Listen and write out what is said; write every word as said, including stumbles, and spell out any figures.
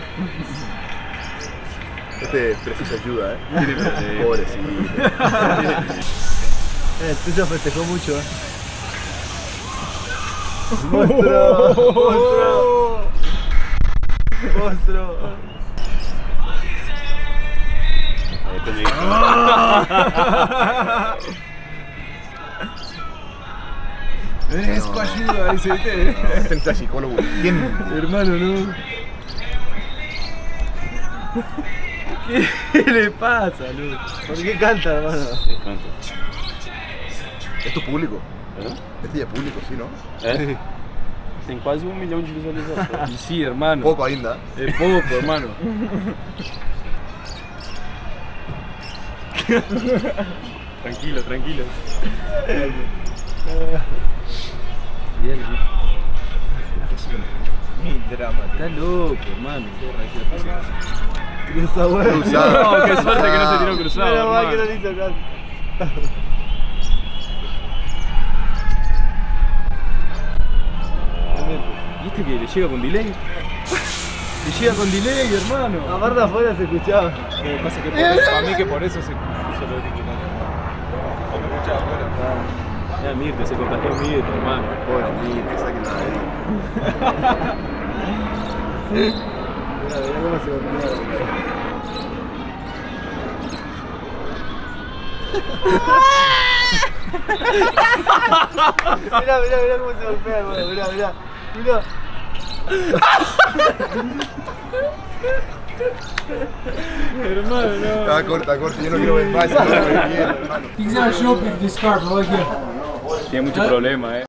Este precisa ayuda, eh. Pobrecito. Eh, tú ya festejó mucho, eh. ¡Monstruo! ¡Monstruo! ¡Monstruo! Fresco ayuda, dice, ¿viste? Este es el psicólogo. ¿Quién? Hermano, no. ¿Qué le pasa, Luz? ¿Por qué canta, hermano? Sí, canto. Es tu público. ¿Eh? Este ya es público, sí, ¿no? ¿Eh? Tem quase um milhão de visualizações. Y sí, hermano. Poco ainda. Es poco, hermano. Tranquilo, tranquilo. Bien, bien. Mi drama. Está loco, hermano. Cruza, weón. Cruzado. No, qué suerte que no se tiró cruzado. Menos mal que no hermano. le hizo caso. ¿Y este que le llega con delay? Le llega con delay, hermano. Aparte afuera se escuchaba. Lo que pasa es que por eso, a mí que por eso se puso lo de o me escuchaba afuera. Ya Mirte, se contagió Mirte, hermano. Pobre Mirte, sáquenla de ahí. Mirá, mirá cómo se golpea. Mirá, mirá, mirá cómo se golpea, hermano. Mirá, mirá. Mirá. Hermano, no. Está corta, corta. Yo no quiero ver más. No lo quiero, hermano. He's not shopping this car, bro, like here. Tiene mucho problema, eh.